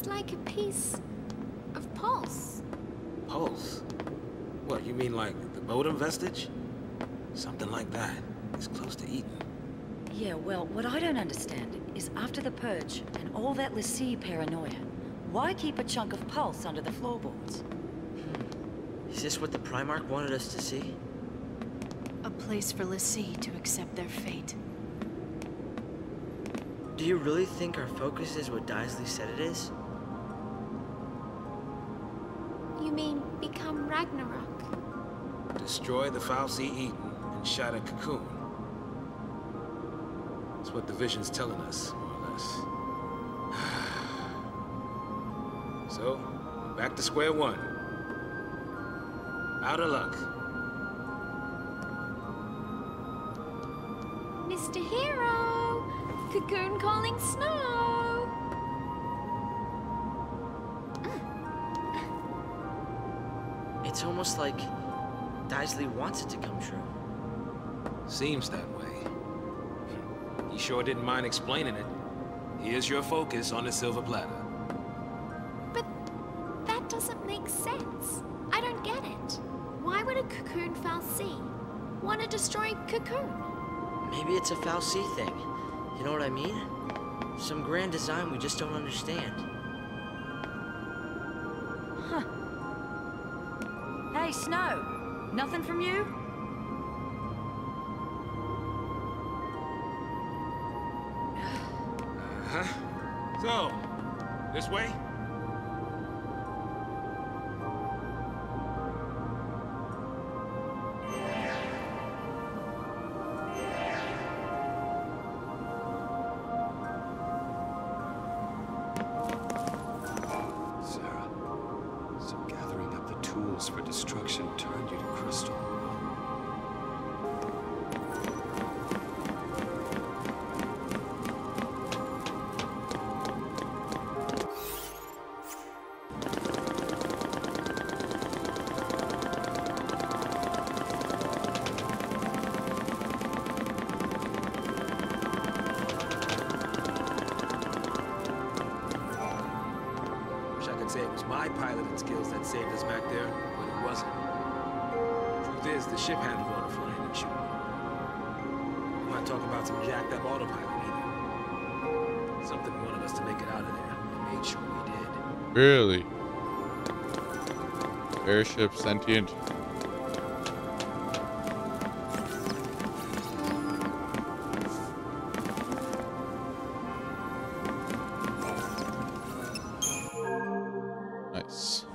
It's like a piece of pulse. Pulse? What, you mean like the Bodum vestige? Something like that. It's close to Eden. Yeah, well, what I don't understand is after the Purge and all that l'Cie paranoia, why keep a chunk of pulse under the floorboards? Is this what the Primarch wanted us to see? A place for l'Cie to accept their fate. Do you really think our focus is what Daisley said it is? You mean become Ragnarok? Destroy the fal'Cie Eden and shatter Cocoon. That's what the vision's telling us, more or less. So, back to square one. Out of luck. Mr. Hero! Cocoon calling Snow! It's almost like Daisley wants it to come true. Seems that way. He sure didn't mind explaining it. Here's your focus on the silver platter. But that doesn't make sense. I don't get it. Why would a Cocoon fal'Cie want to destroy Cocoon? Maybe it's a fal'Cie thing. You know what I mean? Some grand design we just don't understand. Huh. Hey, Snow. Nothing from you? So, this way? Sarah, so gathering up the tools for destruction turned you to Crystal. Say it was my piloting skills that saved us back there, but it wasn't. Truth is, the ship handled all the flying and shooting. I'm not talking about some jacked up autopilot either. Something wanted us to make it out of there, and made sure we did. Really? Airship sentient. Nice.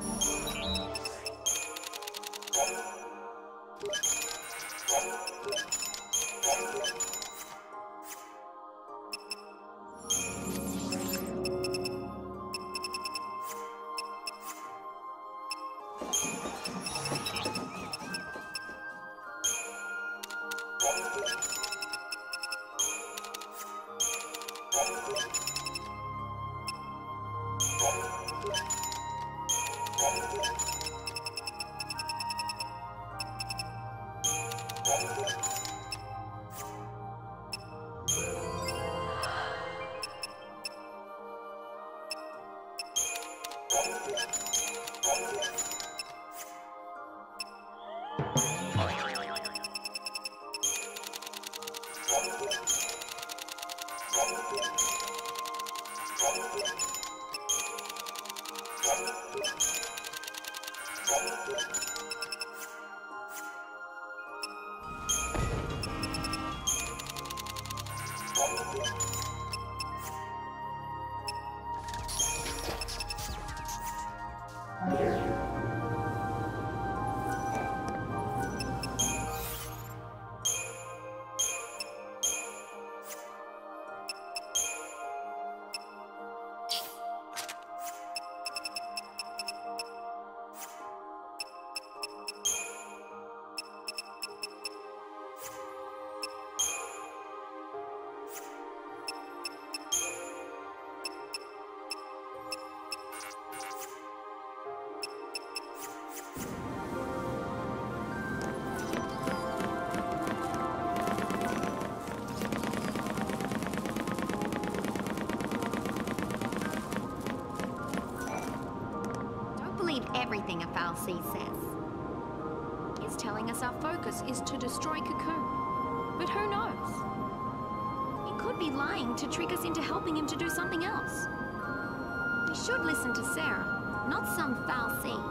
everything a Fal'Cie says. He's telling us our focus is to destroy Cocoon. But who knows? He could be lying to trick us into helping him to do something else. We should listen to Sarah, not some Fal'Cie.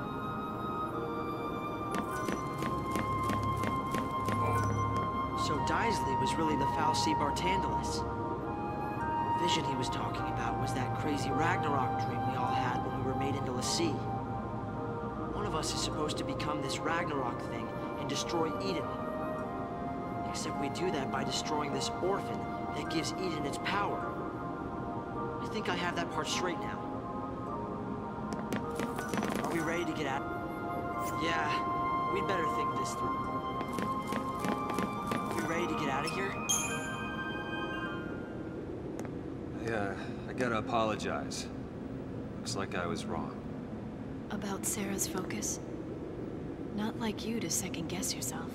So Daisley was really the Fal'Cie Bartandalus. The vision he was talking about was that crazy Ragnarok dream we all had when we were made into l'Cie. One of us is supposed to become this Ragnarok thing and destroy Eden. Except we do that by destroying this orphan that gives Eden its power. I think I have that part straight now. Are we ready to get out? Yeah, we'd better think this through. Ready to get out of here? Yeah, I gotta apologize. Looks like I was wrong. About Sarah's focus? Not like you to second-guess yourself.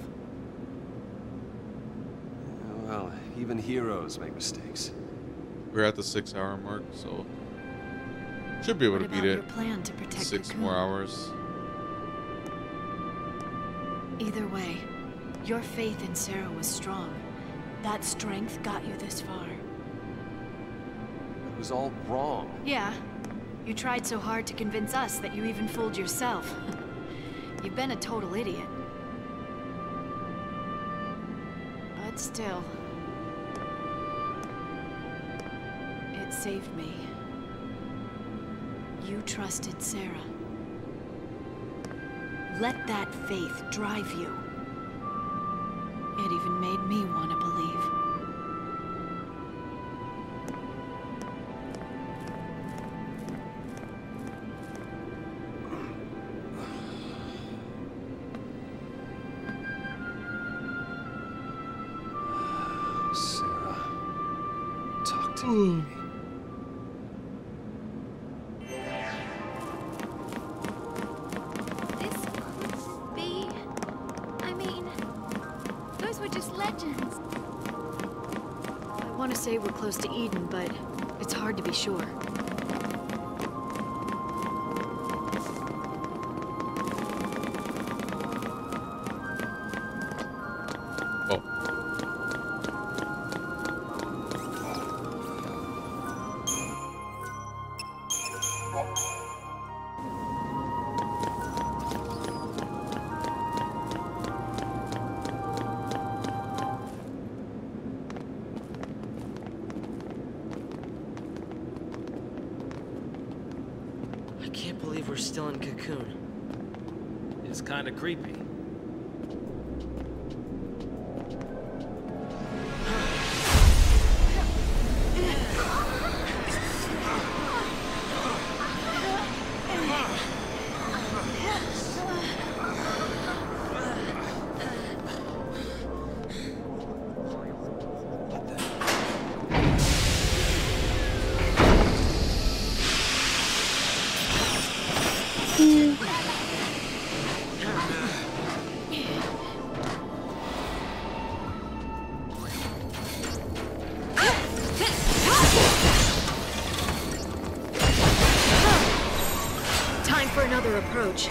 Well, even heroes make mistakes. We're at the 6-hour mark, so should be able to beat it. Your plan to protect 6 Cocoon? more hours. Either way, your faith in Sarah was strong. That strength got you this far. It was all wrong. Yeah. You tried so hard to convince us that you even fooled yourself. You've been a total idiot. But still... it saved me. You trusted Sarah. Let that faith drive you. It even made me want to believe. Sarah, talk to me. This could be... I mean, those were just legends. I want to say we're close to Eden, but it's hard to be sure. Oh. I can't believe we're still in Cocoon. It's kind of creepy. Time for another approach.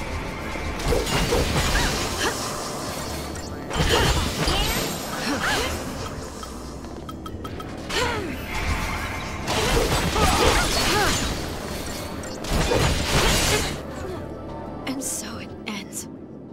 And so it ends.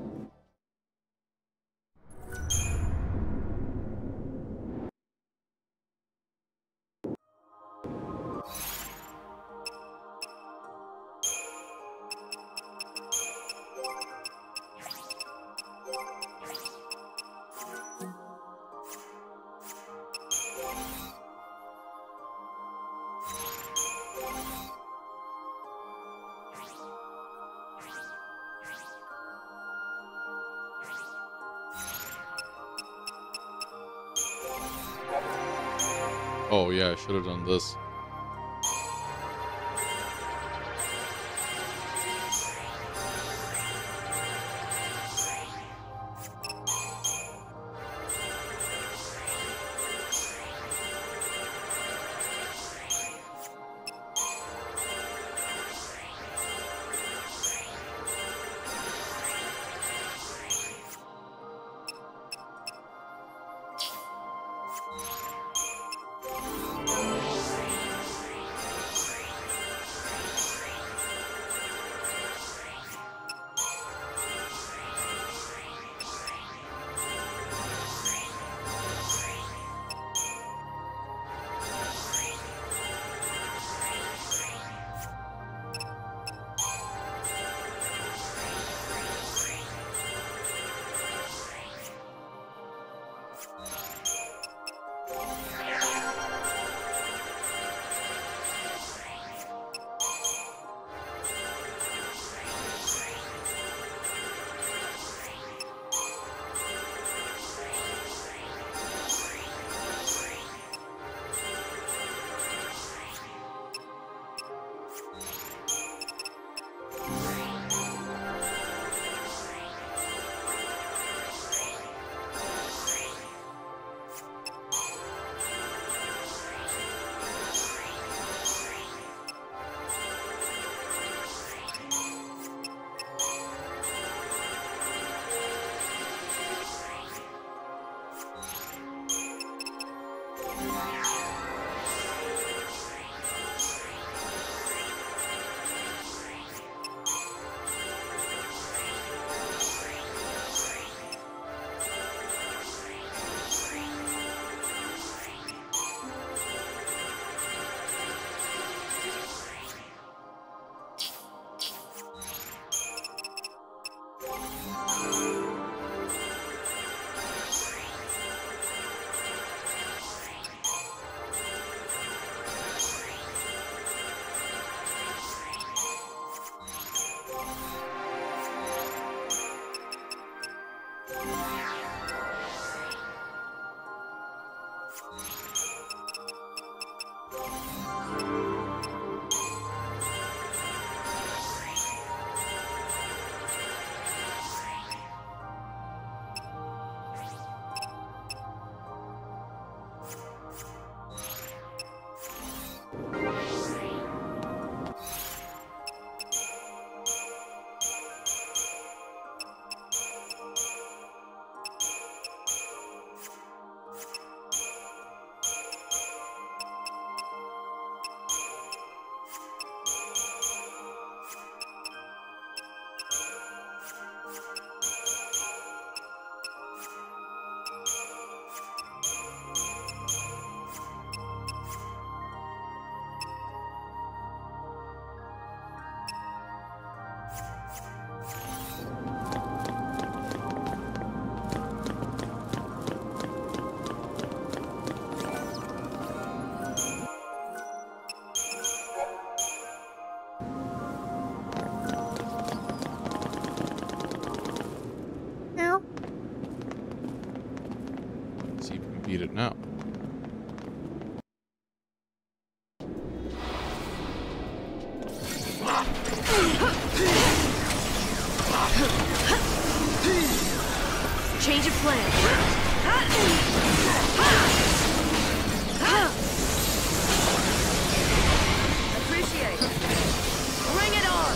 Oh yeah, I should have done this. See if we can beat it now. Change of plan. Appreciate it. Bring it on!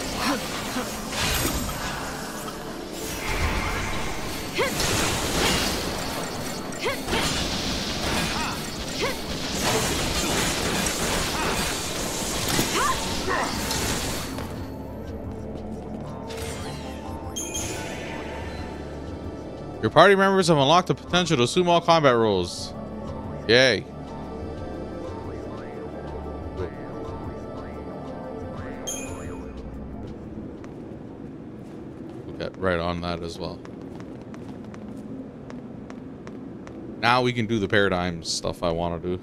Your party members have unlocked the potential to assume all combat roles. Yay. We'll get right on that as well. Now we can do the paradigm stuff I want to do.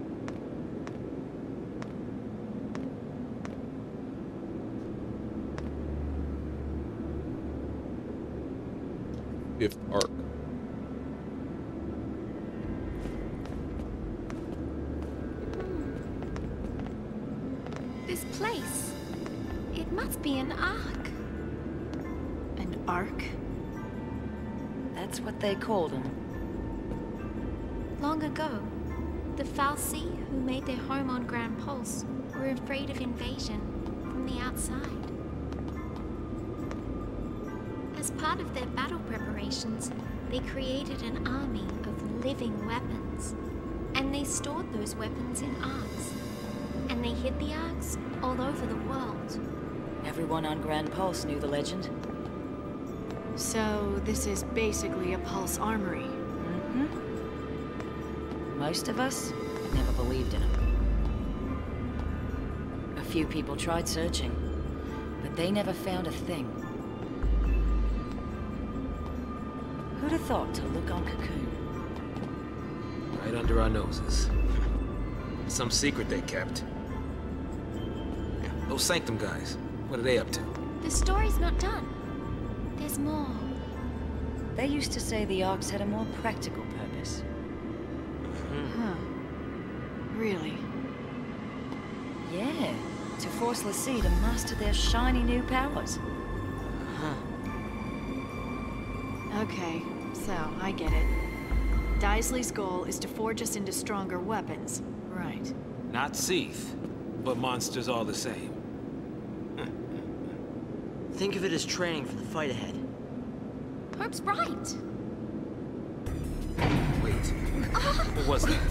Fifth arc. This place. It must be an ark. An ark? That's what they called them. Long ago, the fal'Cie who made their home on Grand Pulse were afraid of invasion from the outside. As part of their battle preparations, they created an army of living weapons. And they stored those weapons in arks. And they hid the arks all over the world. Everyone on Grand Pulse knew the legend. So, this is basically a Pulse armory. Mm-hmm. Most of us never believed in them. A few people tried searching, but they never found a thing. Who'd have thought to look on Cocoon? Right under our noses. Some secret they kept. Those Sanctum guys, what are they up to? The story's not done. There's more. They used to say the Arks had a more practical purpose. Huh. Really? Yeah, to force l'Cie to master their shiny new powers. Okay, so I get it. Daisley's goal is to forge us into stronger weapons. Right. Not Seath, but monsters all the same. Think of it as training for the fight ahead. Hope's right. Wait, what was that?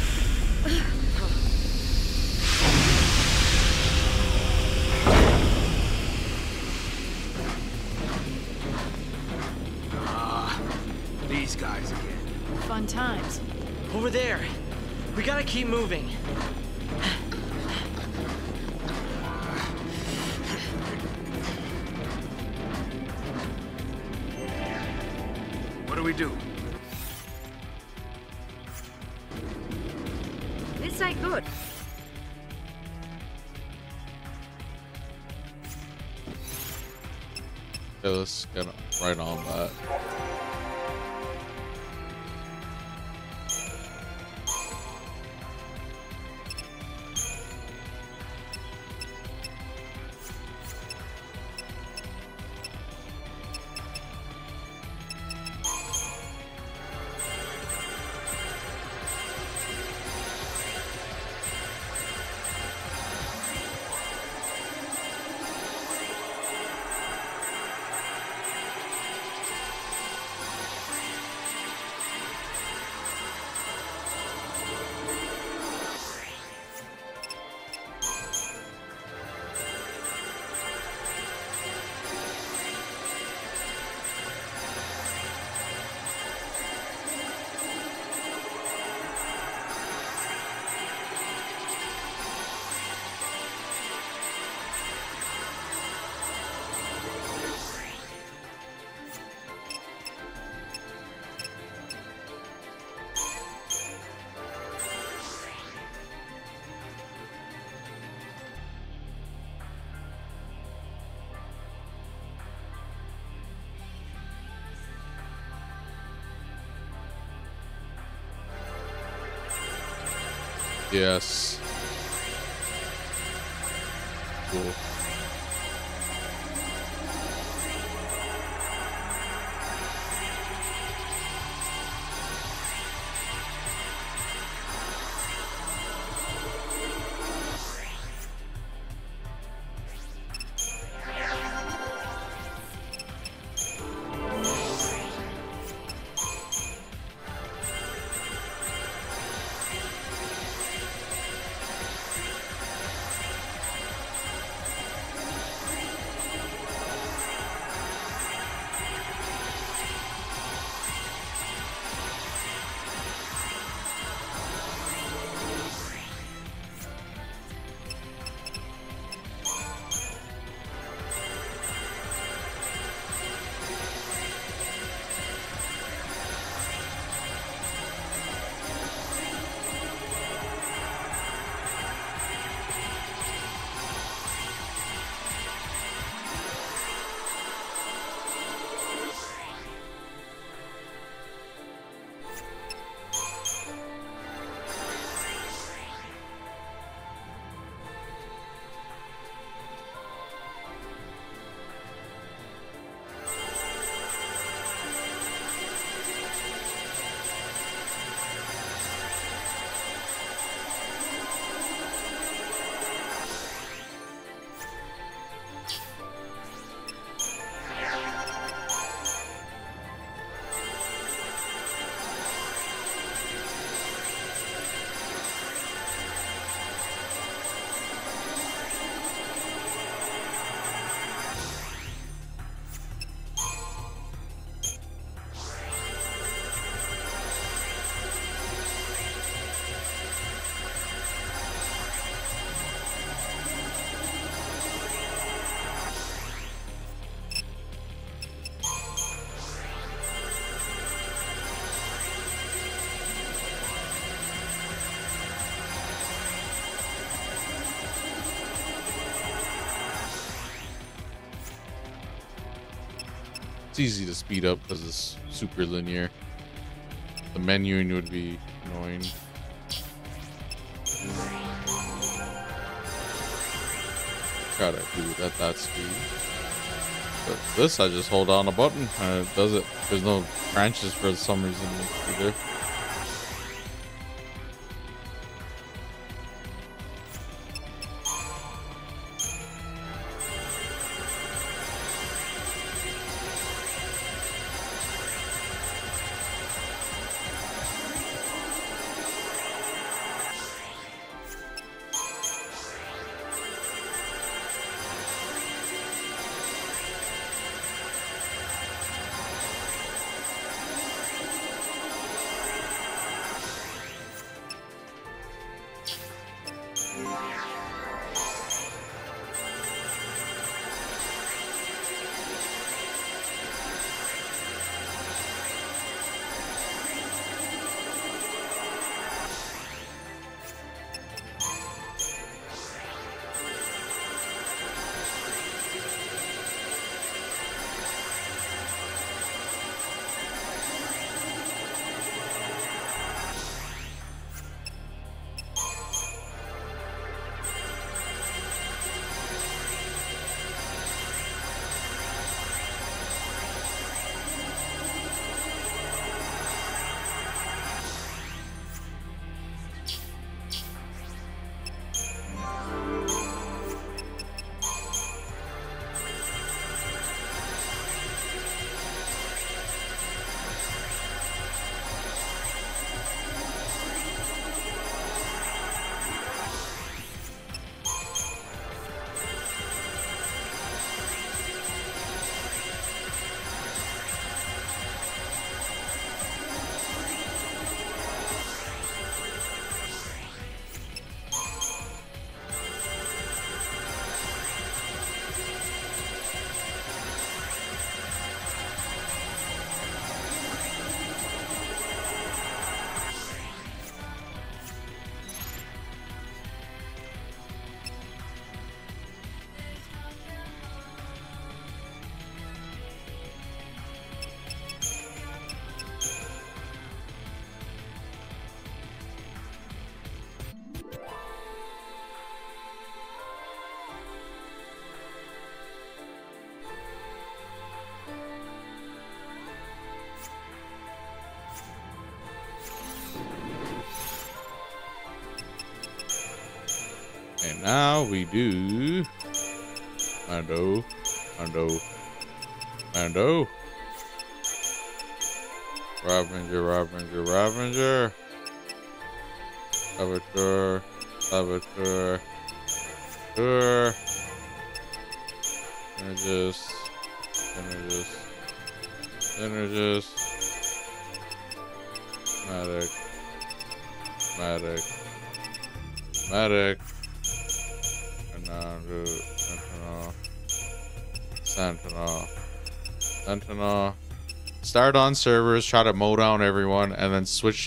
These guys again. Fun times. Over there! We gotta keep moving. What do we do? This ain't good. Yeah, let's get right on that. Yes. Cool. It's easy to speed up because it's super linear. The menuing would be annoying. Gotta do it at that speed. But this, I just hold down a button and it does it. There's no branches for some reason either. And now we do Mando. Ravager. Saboteur. Synergist. Medic. And now do Sentinel. Start on servers, try to mow down everyone, and then switch.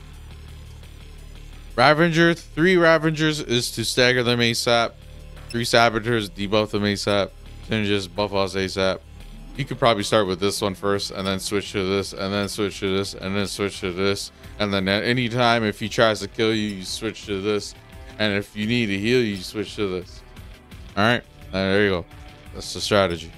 Ravager, 3 Ravagers is to stagger them ASAP. 3 Saboteurs, debuff them ASAP. Synergist, buff us ASAP. You could probably start with this one first, and then switch to this, and then switch to this, and then switch to this. And then at any time, if he tries to kill you, you switch to this. And if you need to heal, you switch to this. Alright, there you go. That's the strategy.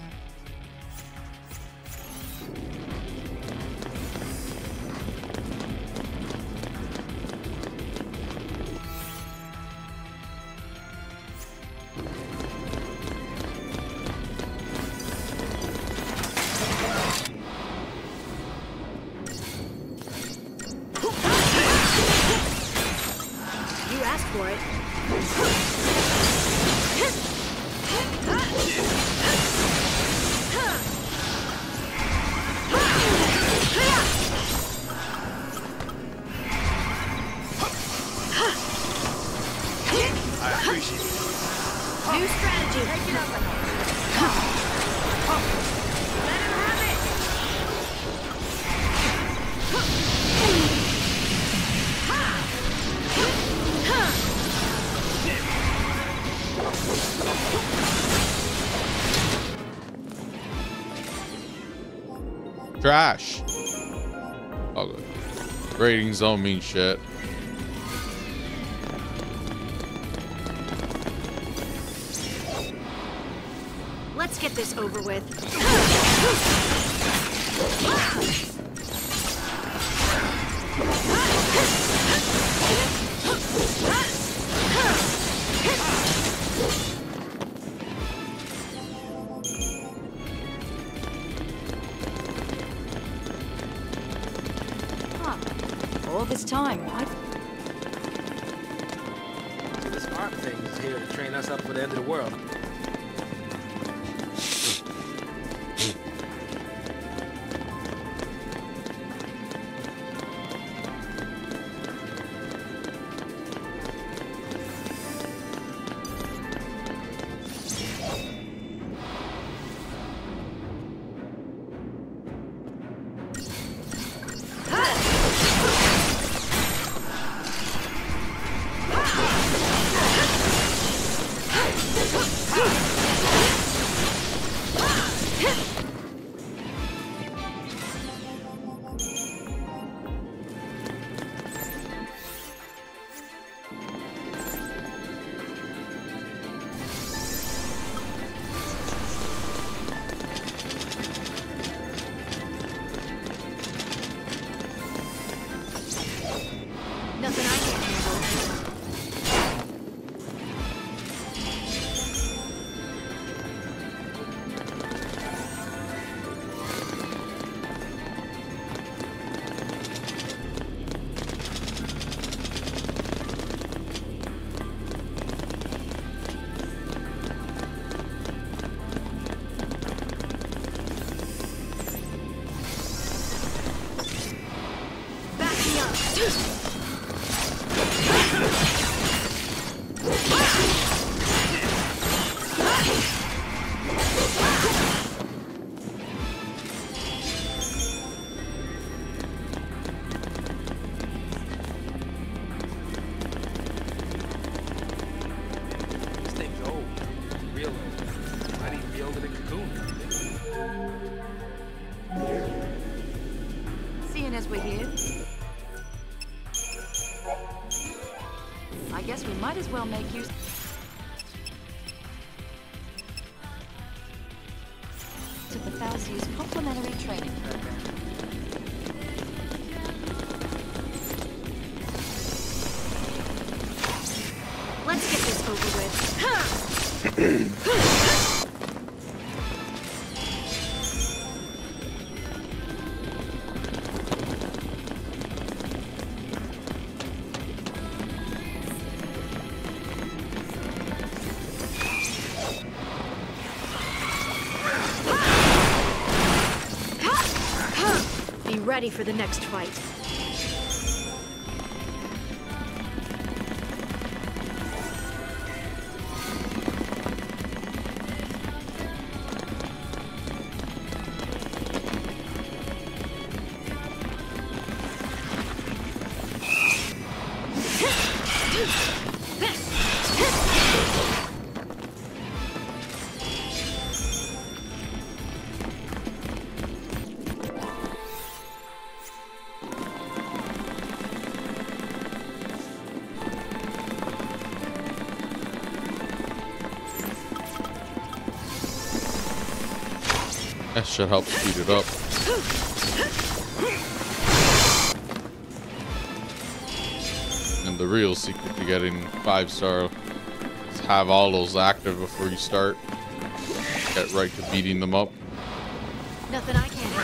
Trash. Oh, good. Ratings don't mean shit. Let's get this over with. All this time, So this art thing is here to train us up for the end of the world. Nothing I can't handle. Back me up. This thing's old. Real old. Might even be older than Cocoon. seeing as we're here, I guess we might as well make use of the Falsius Complementary Training Program. Let's get this over with. Be ready for the next fight. That should help speed it up. And the real secret to getting 5-star is have all those active before you start. Get right to beating them up. Nothing I can't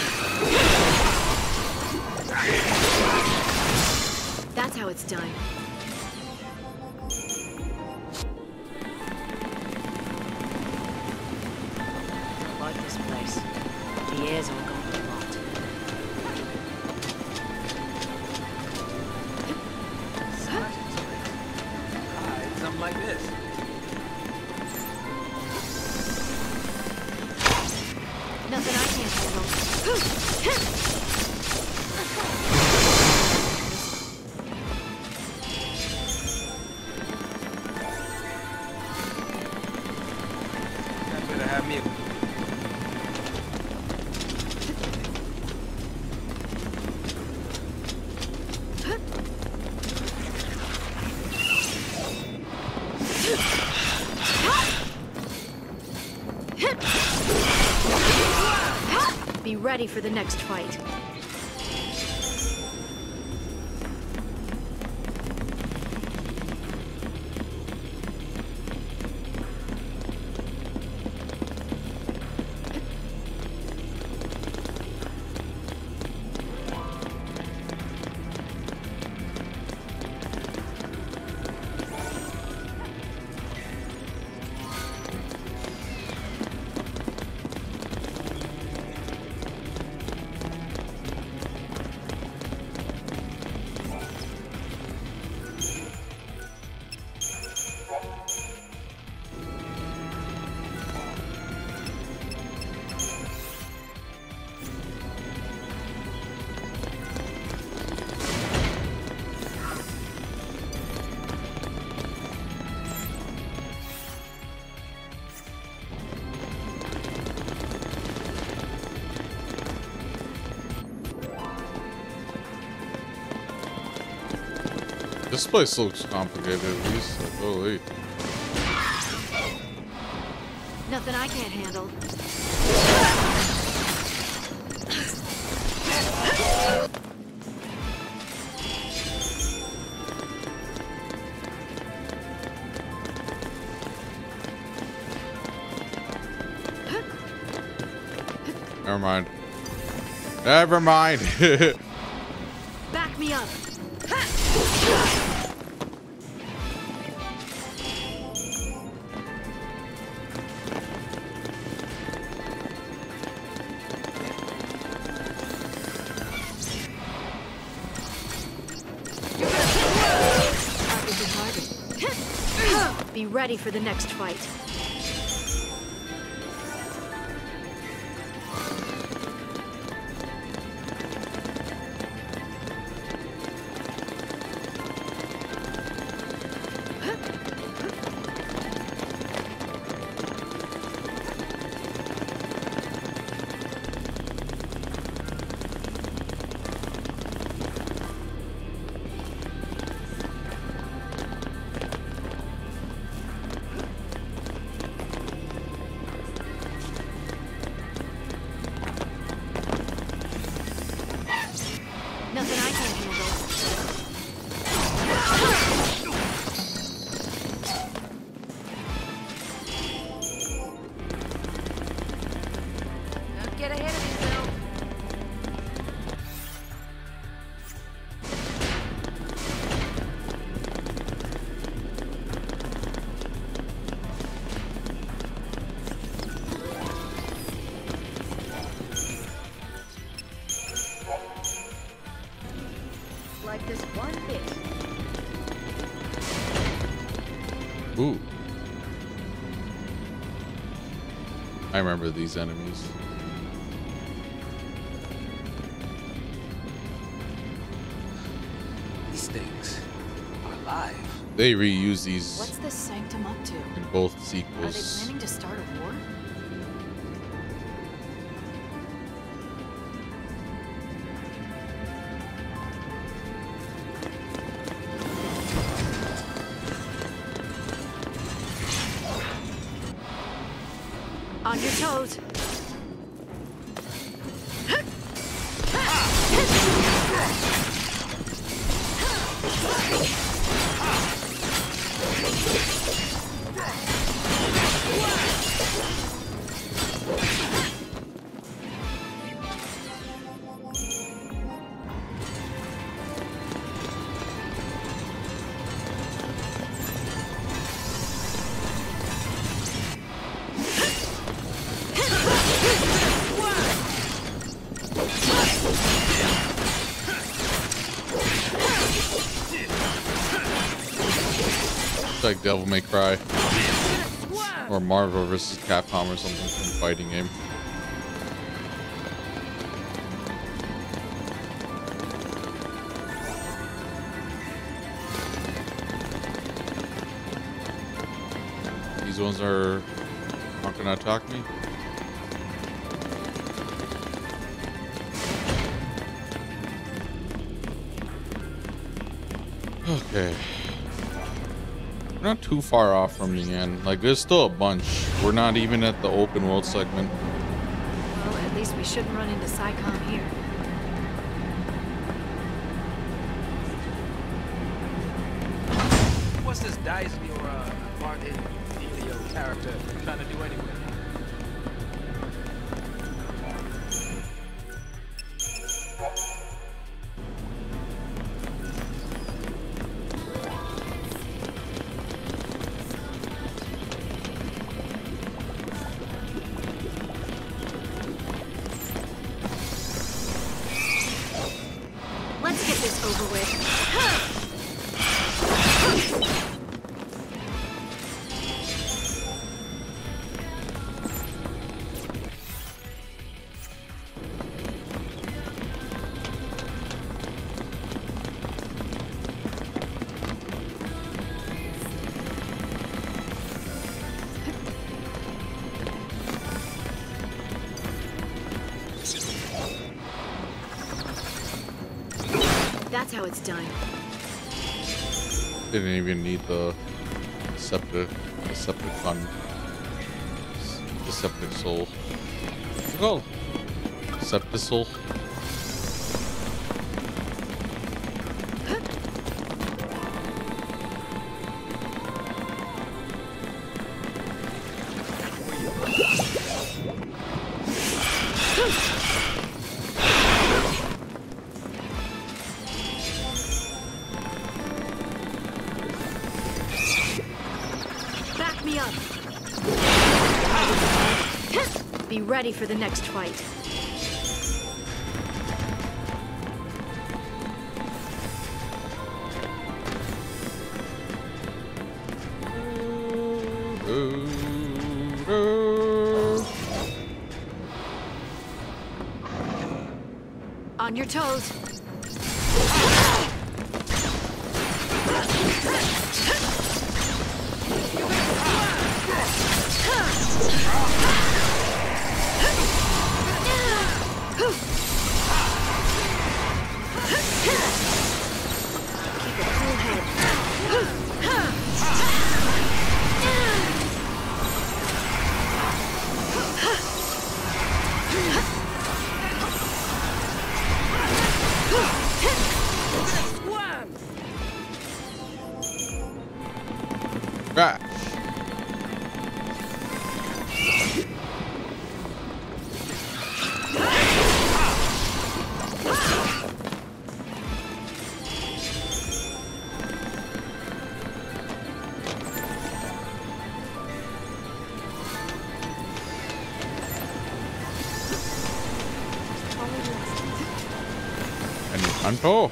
handle. That's how it's done. I like this place. The air's all gone a lot. Something like this. Nothing I can't handle. That better have me. ready for the next fight. This place looks complicated at least. Like, oh wait. Nothing I can't handle. Never mind. Never mind. Back me up. Be ready for the next fight. Nothing I can't handle. Don't get ahead of yourself. Like this one bit. Ooh. I remember these enemies. These things are alive. They reuse these What's this sanctum up to? in both Are they sequels. planning to start a war? On your toes. It's like Devil May Cry or Marvel vs. Capcom or something from fighting game. These ones are not gonna attack me. Okay. We're not too far off from the end. Like, there's still a bunch. We're not even at the open world segment. Well, at least least we shouldn't run into SciComm here. What's this Daisley or Martin Elio character trying to do anyway? Let's get this over with. That's how it's done. Didn't even need the Decepticon. Deceptic soul. What's it called? Deceptisoul. Back me up. Be ready for the next fight. On your toes. Keep a cool head. Right. Anto.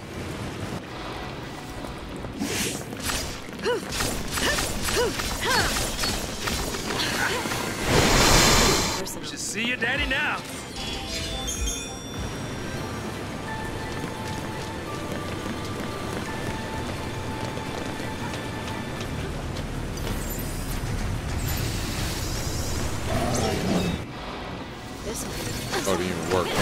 You should see your daddy now. This one. Oh, it didn't even work.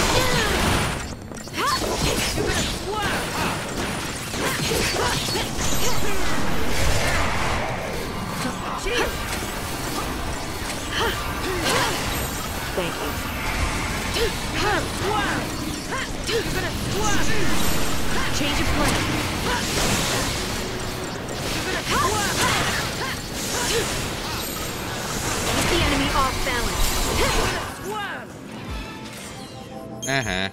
Thank you. Change of plan. Keep the enemy off balance. Uh-huh.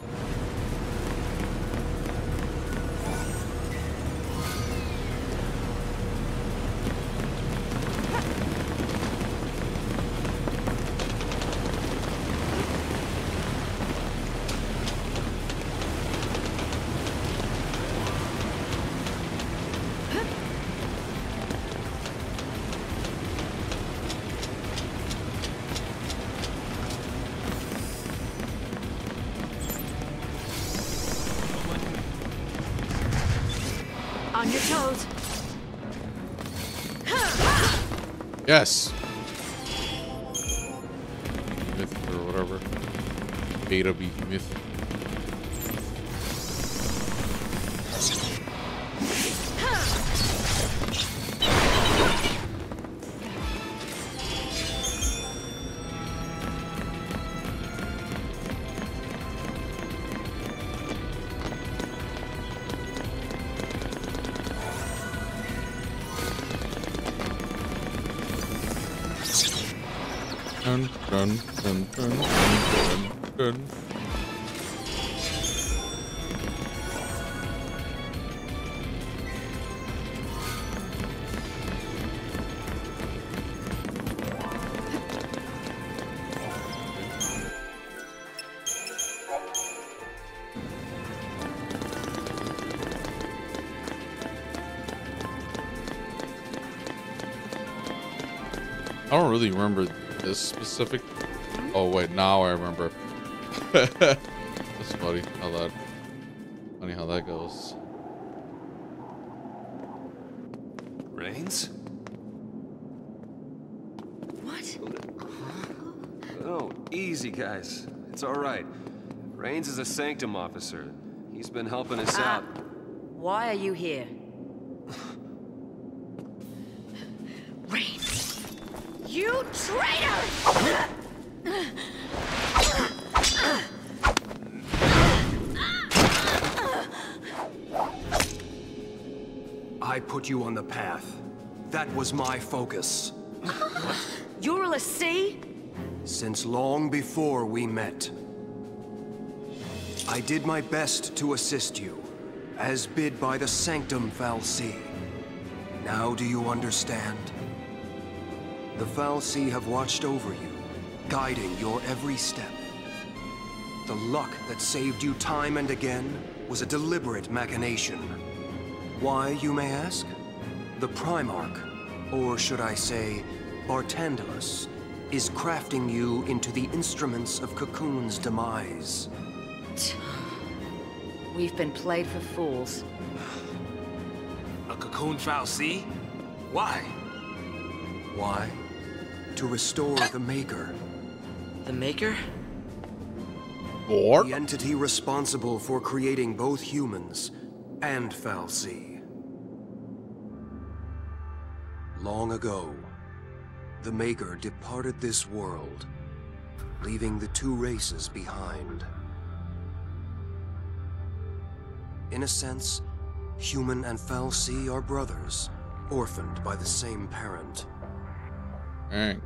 On your toes. Yes. Myth or whatever. Beta myth. Dun, dun, dun, dun, dun, dun. I don't really remember this specific. Oh wait, now I remember. That's funny how that goes. Rains? What? Oh, easy, guys. It's all right. Rains is a Sanctum officer. He's been helping us out. Why are you here? Rains! You traitor! I put you on the path. That was my focus. You're a Lassie? Since long before we met. I did my best to assist you, as bid by the Sanctum fal'Cie. Now do you understand? The fal'Cie have watched over you, guiding your every step. The luck that saved you time and again was a deliberate machination. Why, you may ask? The Primarch, or should I say, Bartandalus, is crafting you into the instruments of Cocoon's demise. We've been played for fools. A Cocoon fal'Cie? Why? Why? To restore the Maker. The Maker? Or The entity responsible for creating both humans and fal'Cie. Long ago, the Maker departed this world, leaving the two races behind. In a sense, human and fal'Cie are brothers, orphaned by the same parent. dang.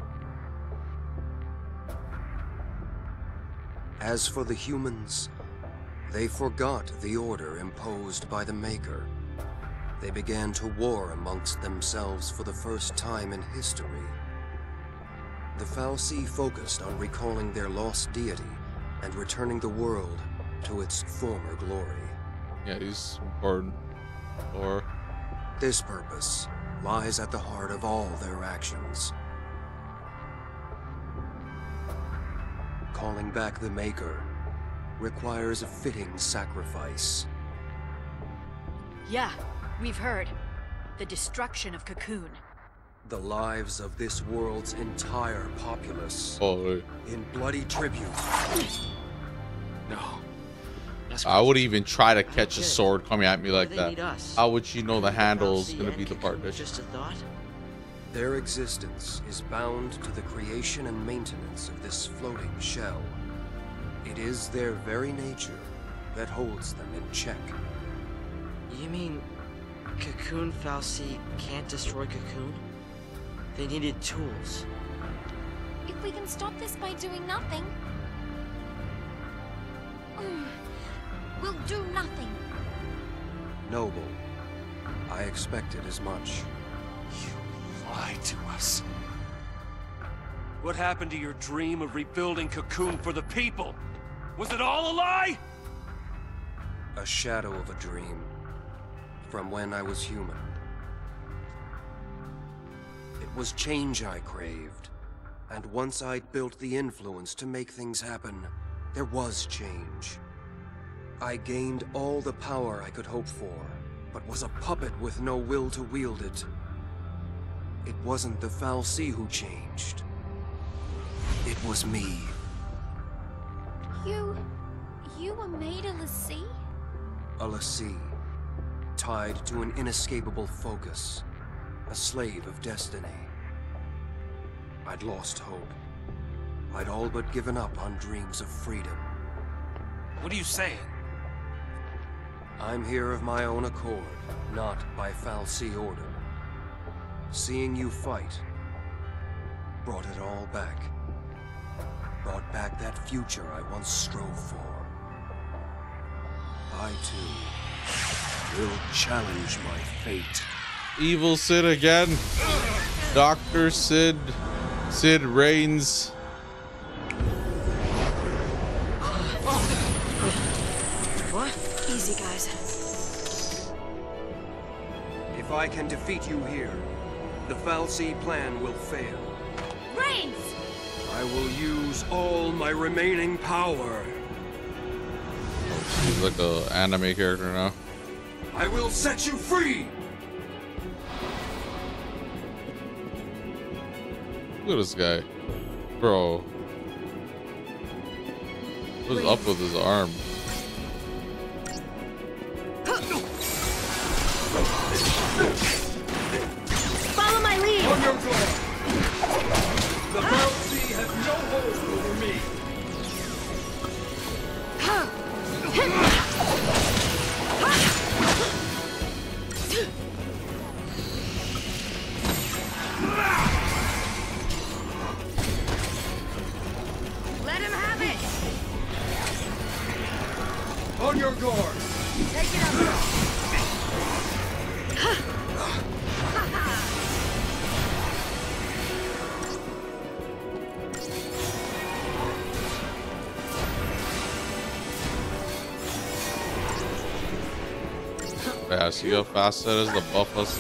As for the humans, they forgot the order imposed by the Maker. They began to war amongst themselves for the first time in history. The fal'Cie focused on recalling their lost deity and returning the world to its former glory. Yeah, he's important. Or This purpose lies at the heart of all their actions. Calling back the Maker requires a fitting sacrifice. Yeah, we've heard. The destruction of Cocoon. The lives of this world's entire populace oh, in bloody tribute. No. That's I would even try to catch a Okay. sword coming at me Why like do they that. need us? How would you know the handle's fal'Cie gonna and be the Cocoon were partition? Just a thought? Their existence is bound to the creation and maintenance of this floating shell. It is their very nature that holds them in check. You mean Cocoon fal'Cie can't destroy Cocoon? They needed tools. If we can stop this by doing nothing, we'll do nothing. Noble, I expected as much. You lied to us. What happened to your dream of rebuilding Cocoon for the people? Was it all a lie? A shadow of a dream. From when I was human. It was change I craved. And once I'd built the influence to make things happen, there was change. I gained all the power I could hope for, but was a puppet with no will to wield it. It wasn't the fal'Cie who changed. It was me. You were made a Lassie? A Lassie, tied to an inescapable focus, a slave of destiny. I'd lost hope. I'd all but given up on dreams of freedom. What are you saying? I'm here of my own accord, not by fal'Cie order. Seeing you fight, brought it all back. Brought back that future I once strove for. I, too, will challenge my fate. Evil Sid again. Dr. Sid. Sid Reigns. What? Easy, guys. If I can defeat you here, the fal'Cie plan will fail. Reigns! I will use all my remaining power. He's like an anime character now. I will set you free! Look at this guy. Bro. What's up with his arm? Follow my lead! On your guard! The fal'Cie have no hold over me! Let him have it! On your guard! Take it up! Yeah, see how fast that is to buff us?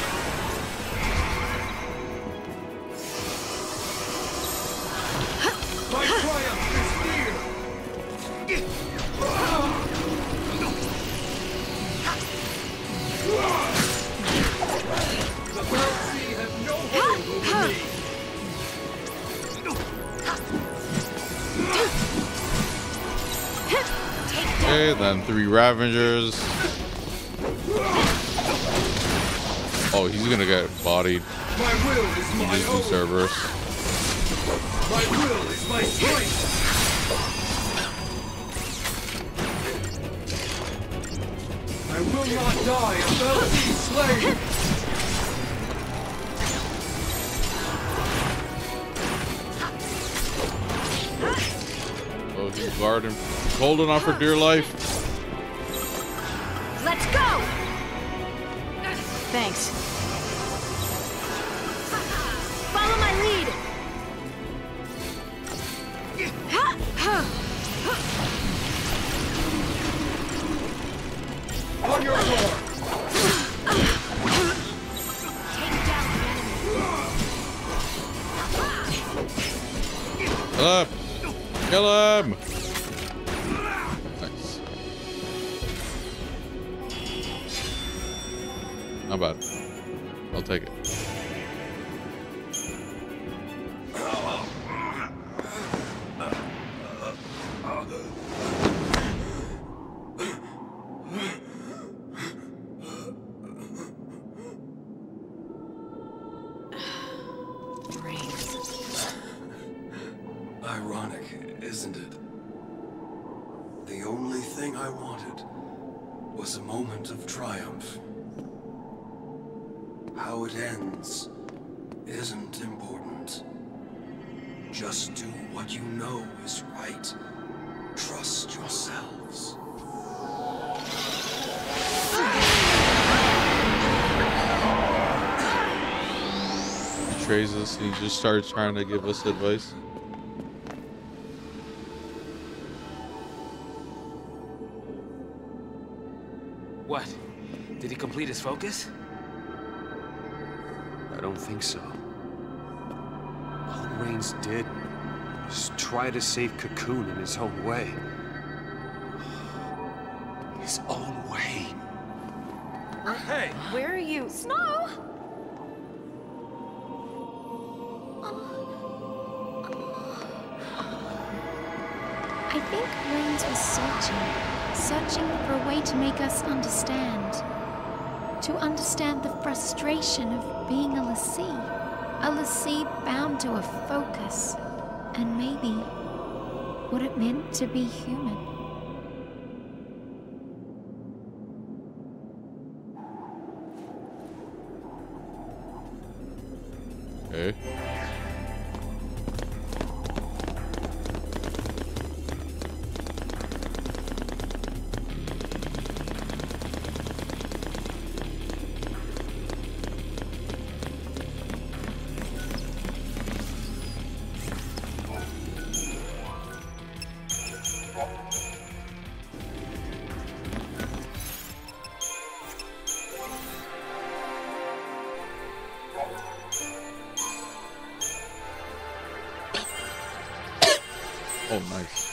My triumph is near! The fal'Cie have no hold over me! Okay, then 3 Ravengers. Oh, he's gonna get bodied. My will is my Just do own! Cerberus. My will is my strength! I will not die a fal'Cie slave! Oh, he's guarding. He's holding on for dear life. Let's go! Thanks. Follow my lead! On your guard! Take down the enemy. Kill him! Kill him! Nice. Not bad. I'll take it. Ironic, isn't it? The only thing I wanted was a moment of triumph. How it ends isn't important. Just do what you know is right. Trust yourselves. He betrays us and he just starts trying to give us advice. What? Did he complete his focus? I don't think so. All Reigns did was try to save Cocoon in his own way. His own way. Hey! Where are you? Snow! I think Reigns was searching for a way to make us understand. To understand the frustration of being a l'Cie. A l'Cie bound to a focus. And maybe what it meant to be human. Okay. Oh, nice.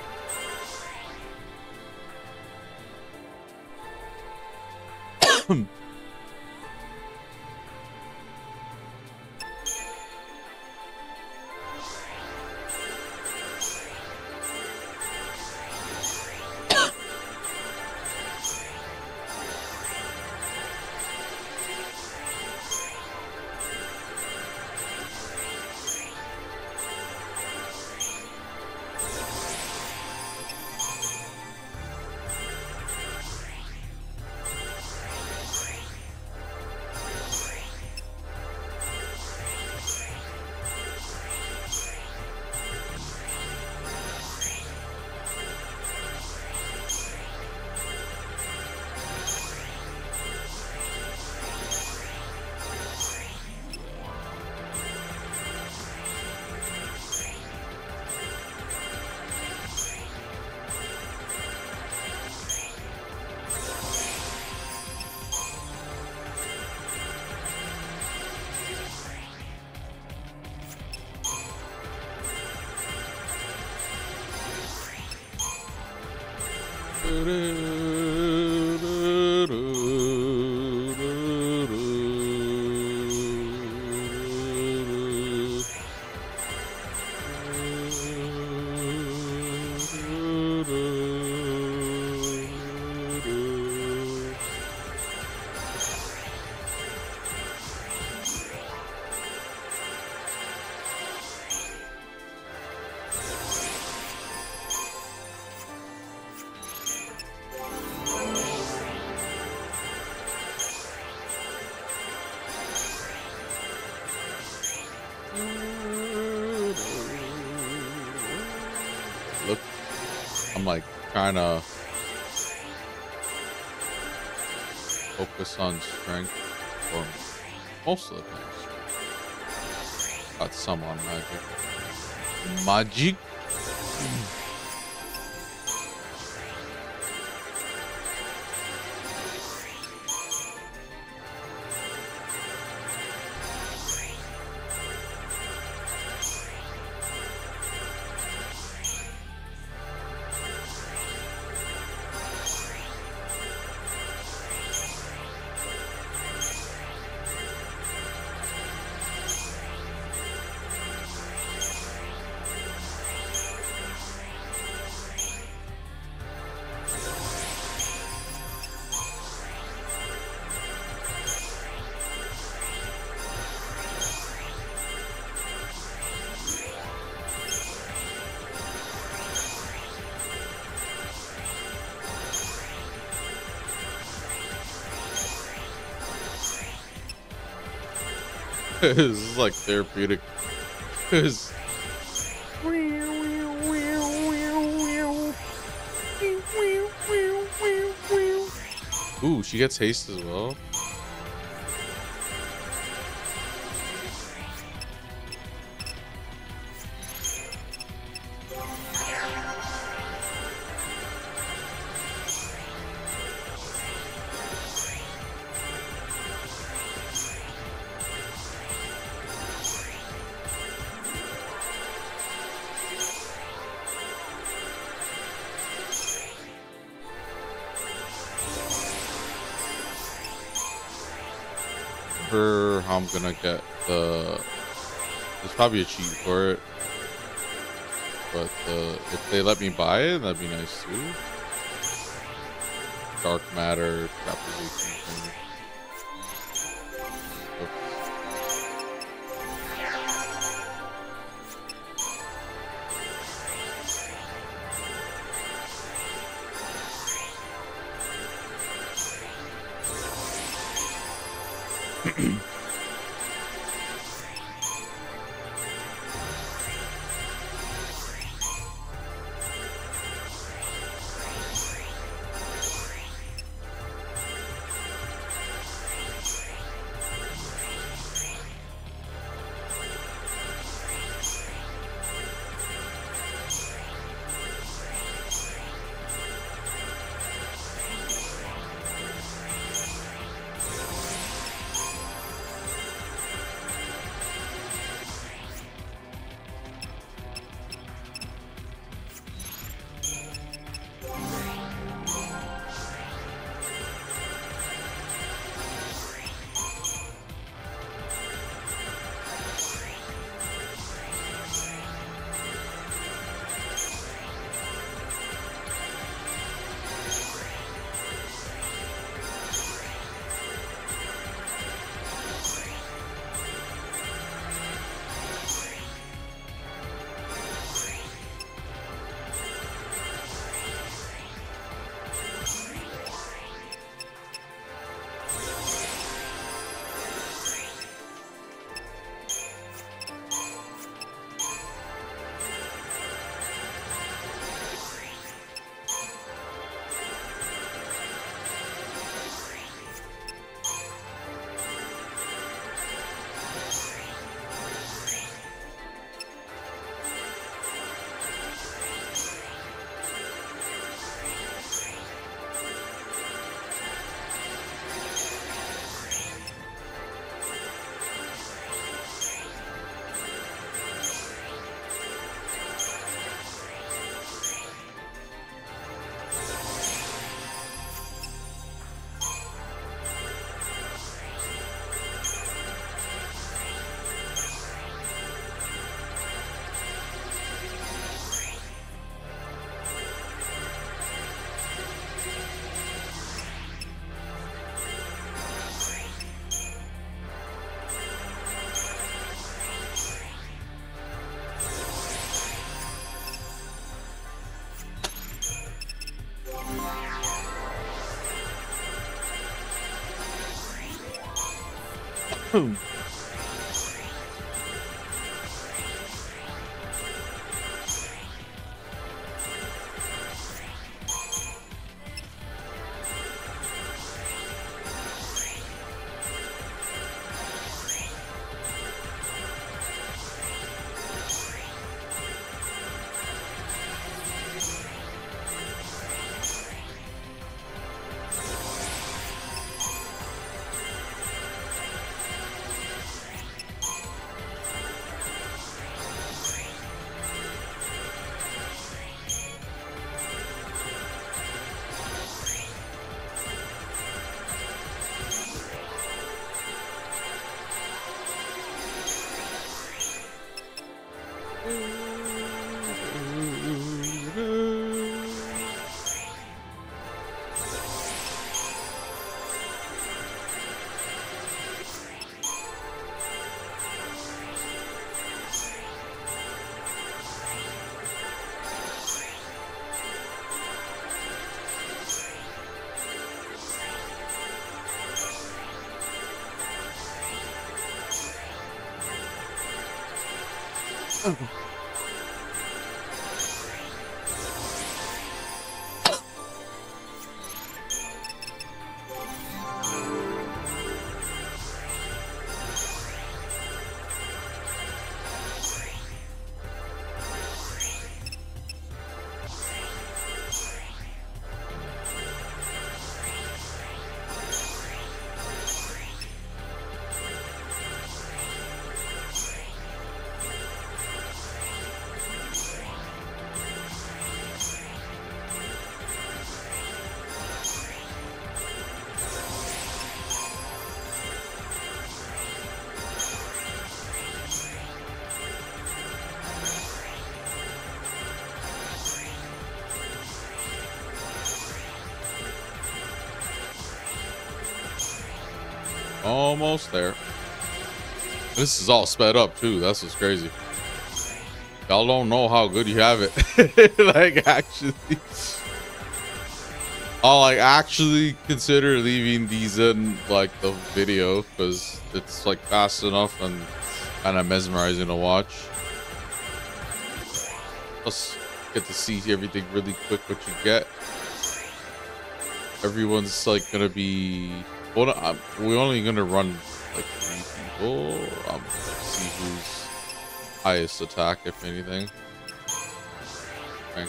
Look, I'm like trying to focus on strength for most of the things. Got some on magic. Magic. This is like therapeutic. Ooh, she gets haste as well. How I'm gonna get the, there's probably a cheat for it, but if they let me buy it, that'd be nice too. Dark matter capitalization thing. Almost there. This is all sped up too. That's what's crazy. Y'all don't know how good you have it. Like actually, I'll like actually consider leaving these in like the video because it's like fast enough and kind of mesmerizing to watch. Plus, get to see everything really quick. What you get. Everyone's like gonna be. Well, we're only gonna run like 3 people. See who's highest attack, if anything. Okay.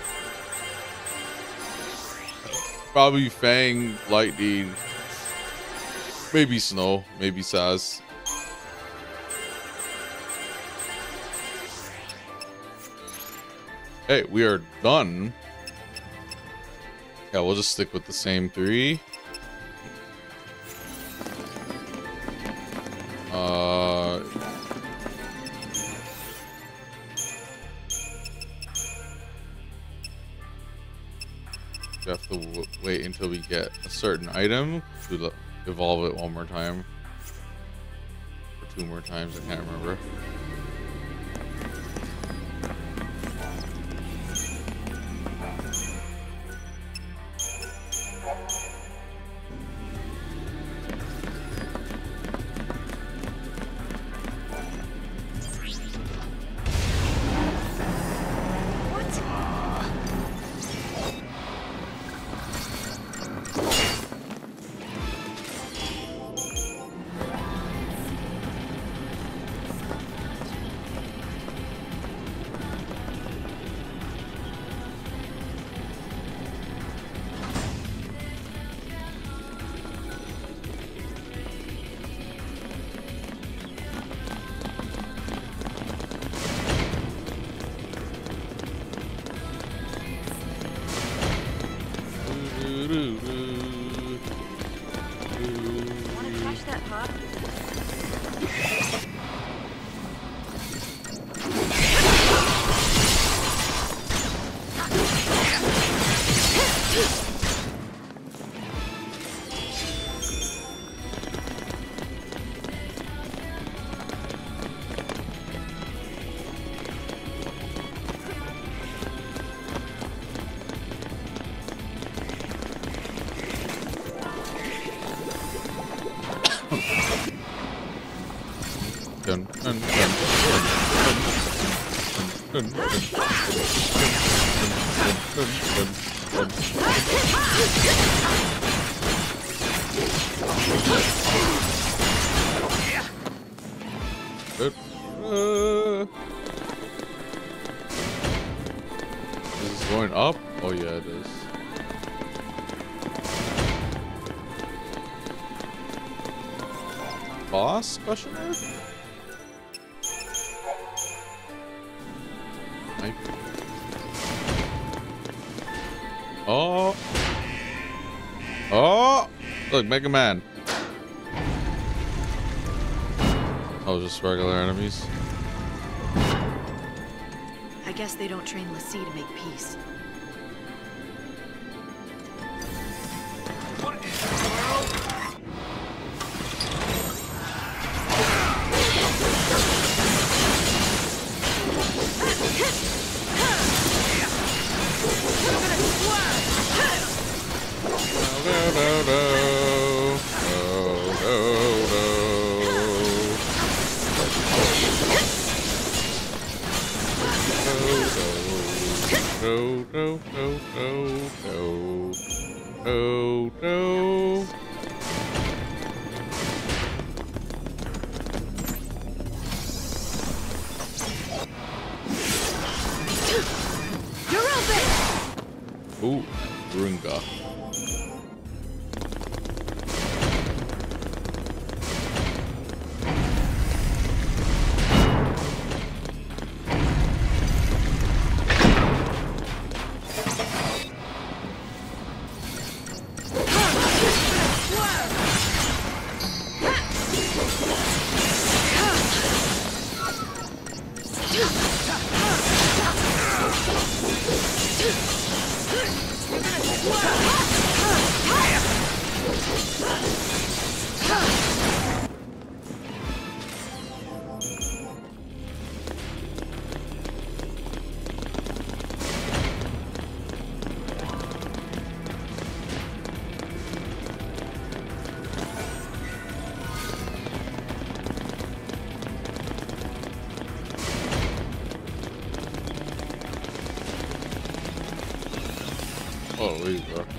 Probably Fang, Lightning, maybe Snow, maybe Saz. Hey, we are done. Yeah, we'll just stick with the same 3. We have to wait until we get a certain item to evolve it one more time. Or 2 more times, I can't remember. Is this going up? Oh yeah, it is. Boss? Question mark? Oh. Oh. Look, Mega Man. Oh, just regular enemies. I guess they don't train l'Cie to make peace. What in the world? Ooh, Runga. Oh, there you go.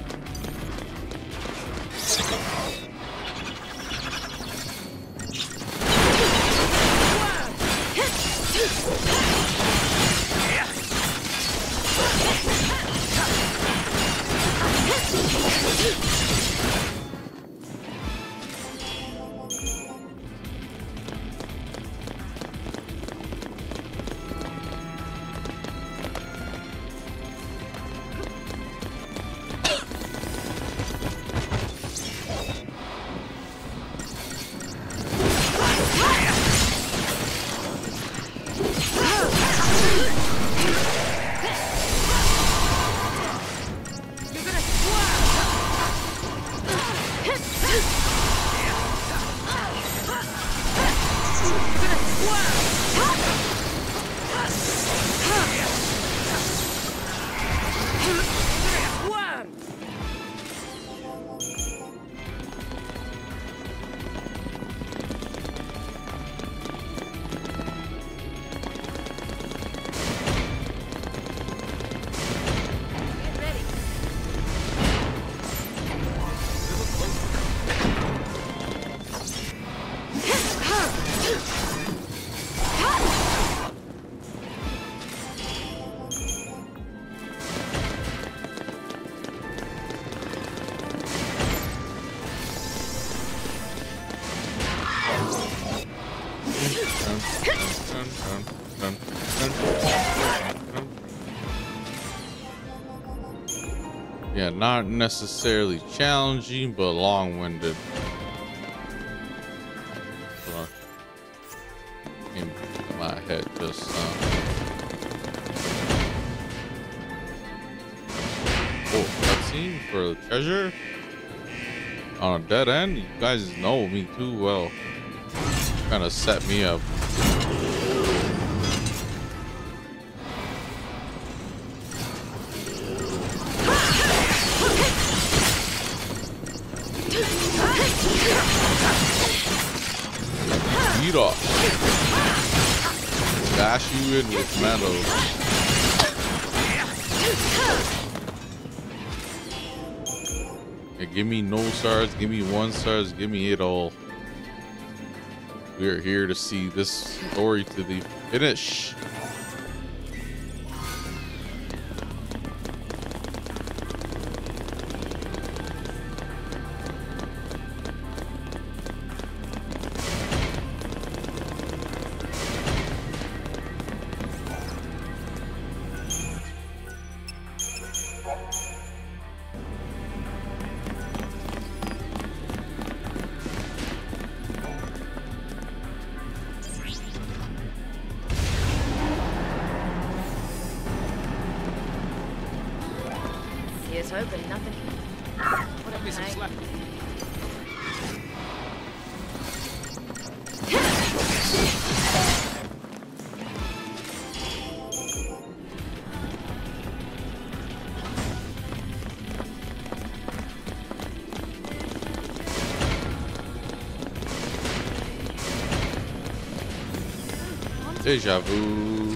Yeah, not necessarily challenging, but long-winded. In my head, just oh, cutscene for the treasure on a dead end. You guys know me too well. Kind of set me up. Beat off. bash you in with metal. Yeah, give me no stars, give me 1 stars, give me it all. We are here to see this story to the finish. Here's hoping nothing. Give me some slack. Deja vu.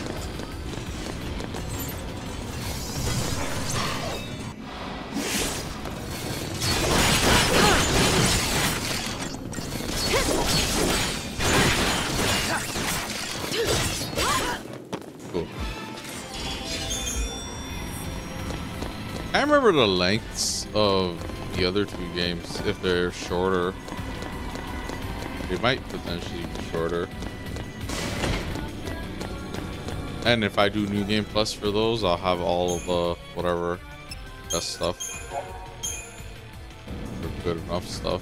Cool. I remember the lengths of the other 2 games. If they're shorter, they might potentially be shorter. And if I do New Game Plus for those, I'll have all of the whatever best stuff. Or good enough stuff.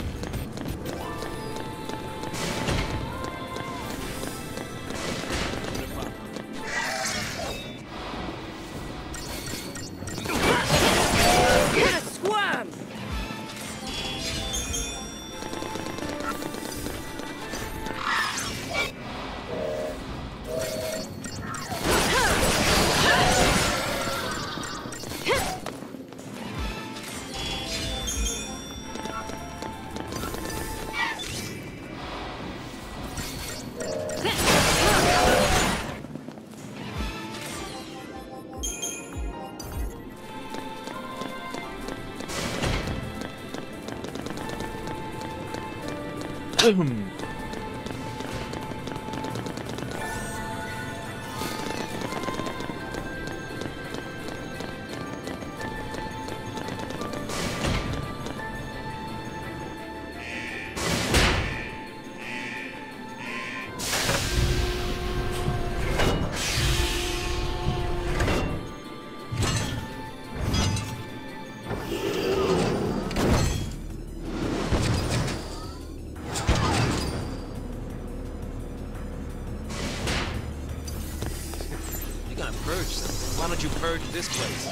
Why don't you purge this place?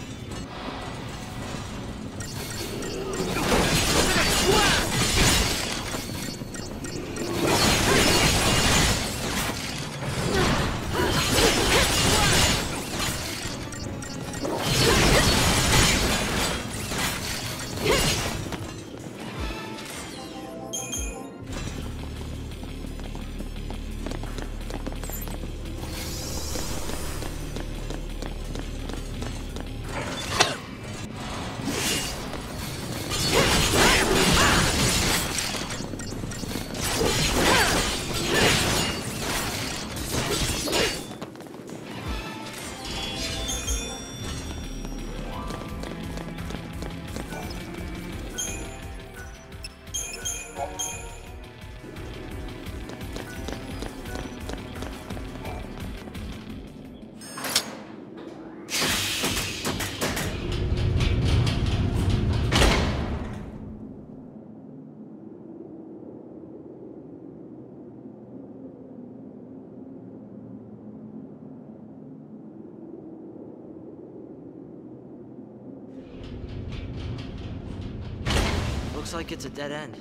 Looks like it's a dead end.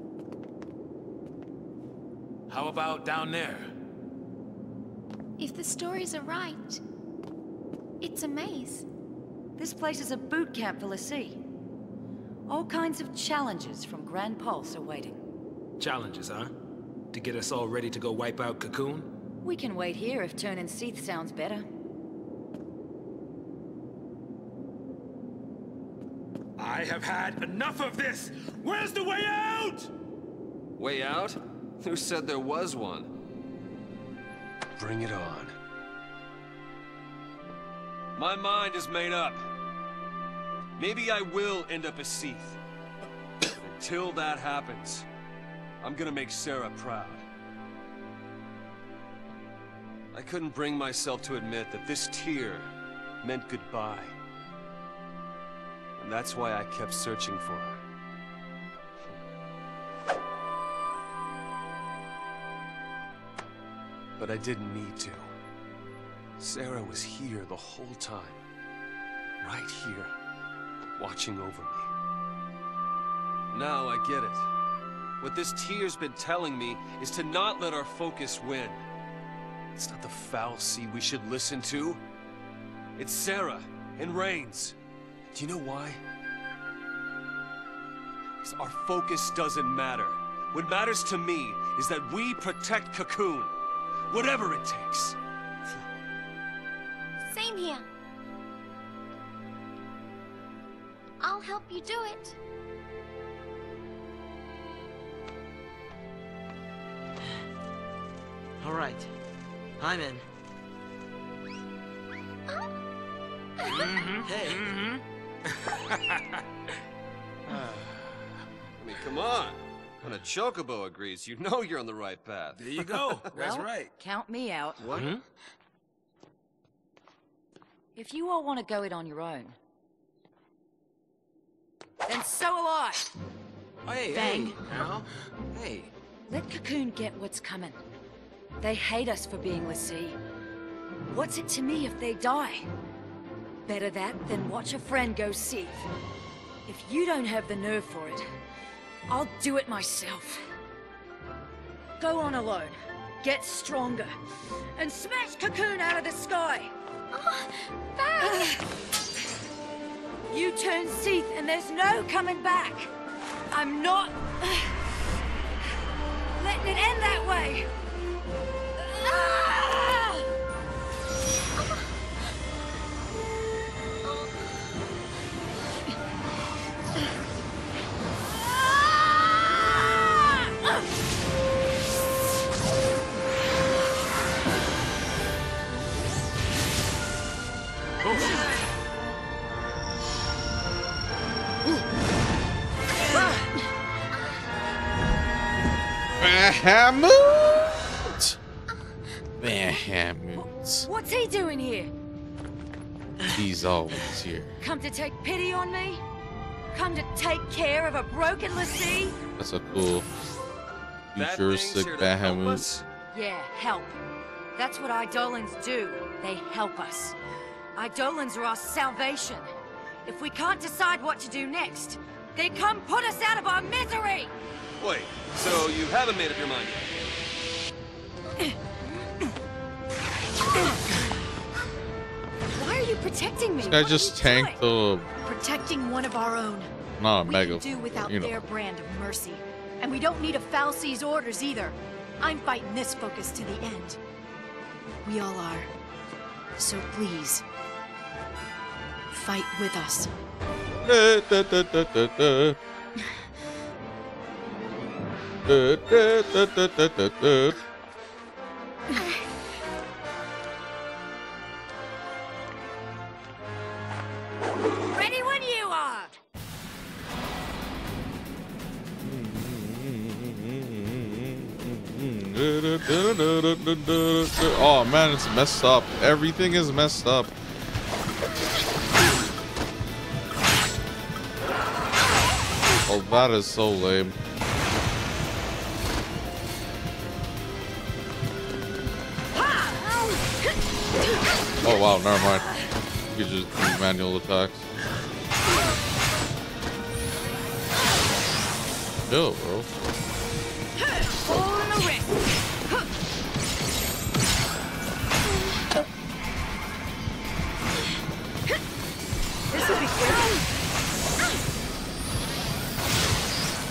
How about down there? If the stories are right, it's a maze. This place is a boot camp for l'Cie. All kinds of challenges from Grand Pulse are waiting. Challenges, huh? To get us all ready to go wipe out Cocoon? We can wait here if turning Seath sounds better. I have had enough of this! Where's the way out? Way out? Who said there was one? Bring it on. My mind is made up. Maybe I will end up as Seath. Until that happens, I'm gonna make Sarah proud. I couldn't bring myself to admit that this tear meant goodbye. And that's why I kept searching for her. But I didn't need to. Sarah was here the whole time. Right here, watching over me. Now I get it. What this tear's been telling me is to not let our focus win. It's not the fal'Cie we should listen to. It's Sarah and Raines. Do you know why? Because our focus doesn't matter. What matters to me is that we protect Cocoon. Whatever it takes. Same here. I'll help you do it. All right. I'm in. Hey. I mean, come on. When a chocobo agrees, you know you're on the right path. There you go. That's Well, right. Count me out. What? If you all want to go it on your own, then so will I. Hey, Bang. hey, Al. Hey. Let Cocoon get what's coming. They hate us for being l'Cie. What's it to me if they die? Better that than watch a friend go Seath. If you don't have the nerve for it, I'll do it myself. Go on alone, get stronger, and smash Cocoon out of the sky! You turn Seath and there's no coming back! I'm not... letting it end that way! Bahamut! Bahamut. What's he doing here? He's always here. Come to take pity on me? Come to take care of a broken l'Cie? That's a cool That futuristic thing's here to help Bahamut. us? Yeah, help. That's what Eidolons do. They help us. Eidolons are our salvation. If we can't decide what to do next, they come put us out of our misery! Wait, so you haven't made up your mind yet? Why are you protecting me? This guy What are just you tanked doing? the... Protecting one of our own. Not a We mega... can do without you know. their brand of mercy. And we don't need a fal'Cie's orders either. I'm fighting this focus to the end. We all are. So please, fight with us. Da, da, da, da, da, da. Da, da, da, da, da, da, da. Ready when you are! Oh man, it's messed up. Everything is messed up. Oh, that is so lame. Oh wow, never mind. You can just do manual attacks. Chill, bro. Fall in the wrist! This will be good.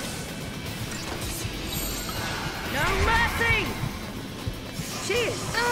No mercy! Cheers!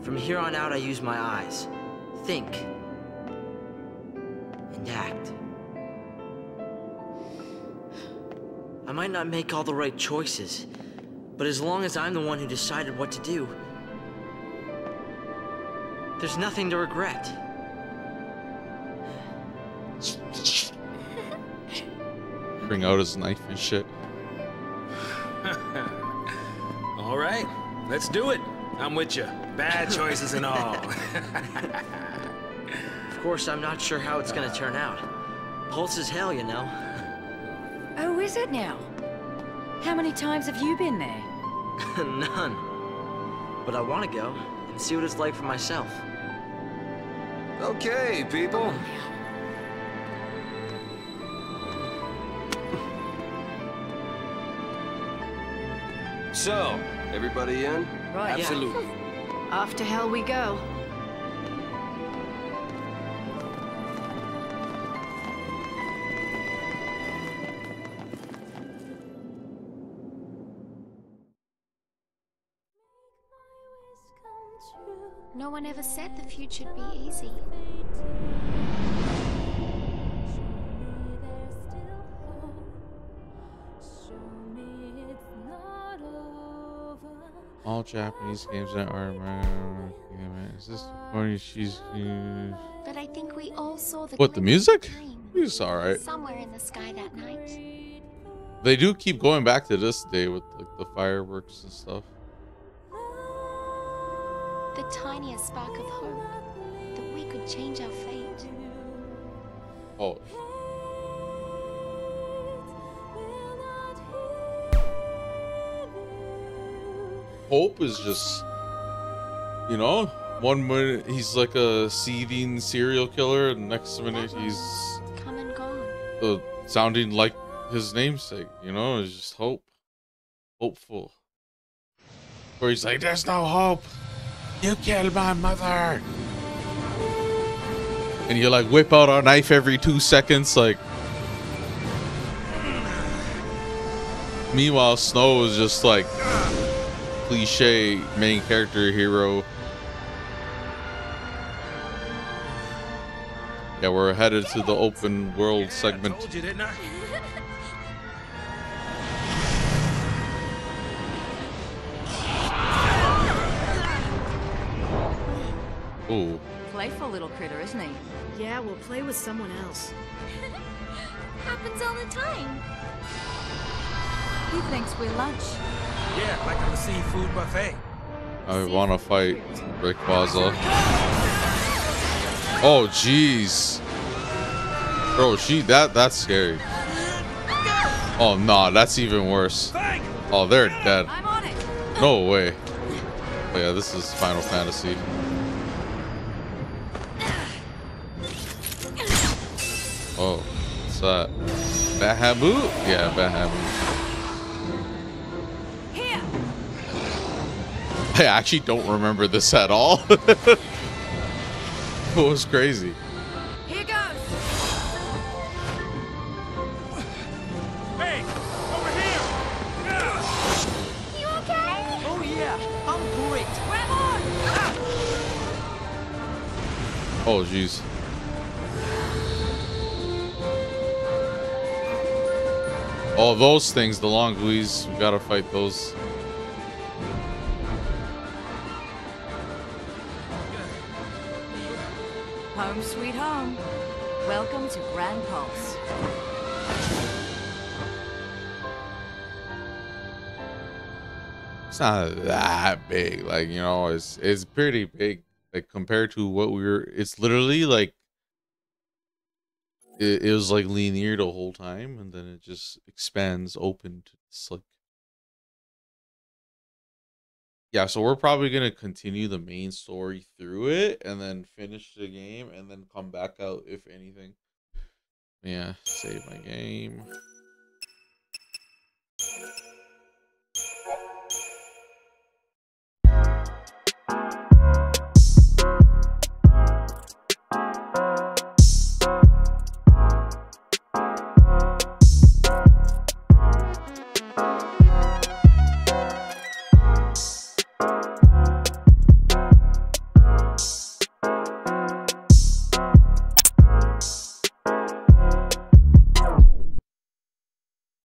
From here on out, I use my eyes. Think. And act. I might not make all the right choices, but as long as I'm the one who decided what to do, there's nothing to regret. Bring out his knife and shit. All right, let's do it. I'm with you. Bad choices and all. Of course, I'm not sure how it's gonna turn out. Pulse is hell, you know. Oh, is it now? How many times have you been there? None. But I want to go and see what it's like for myself. Okay, people. So, everybody in? Right. Absolutely. Off to hell we go. No one ever said the future'd be easy. All Japanese games that are is this funny? But I think we all saw the What, the glimmer of music? dream Music's alright. somewhere in the sky that night. They do keep going back to this day with like the fireworks and stuff. The tiniest spark of hope that we could change our fate. Oh. Hope is just, you know, one minute he's like a seething serial killer, and next minute he's Come and gone. sounding like his namesake, you know. It's just hope. Hopeful. Where he's like, there's no hope. You killed my mother. And you like whip out a knife every 2 seconds, like. Meanwhile, Snow is just like cliche main character hero. Yeah, we're headed to the open world segment. I told you, didn't I? Ooh. Playful little critter, isn't he? Yeah, we'll play with someone else. Happens all the time. He thinks we're lunch. Yeah, like on the seafood buffet. I want to fight Rayquaza. Oh, jeez. Bro, that's scary. Oh, no, that's even worse. Oh, they're dead. I'm on it. No way. Oh, yeah, this is Final Fantasy. Oh, what's that? Bahamut? Yeah, Bahamut. Here. I actually don't remember this at all. It was crazy. Here goes. Hey, over here! You okay? Oh yeah, I'm great. Grab on. Oh, jeez. Oh, those things, the long buoys. We gotta fight those. Home sweet home. Welcome to Grand Pulse. It's not that big, like, you know, it's pretty big, like compared to what we were. It's literally like it was like linear the whole time, and then it just expands open to this, like, yeah. So we're probably gonna continue the main story through it, and then finish the game, and then come back out if anything. Yeah, save my game.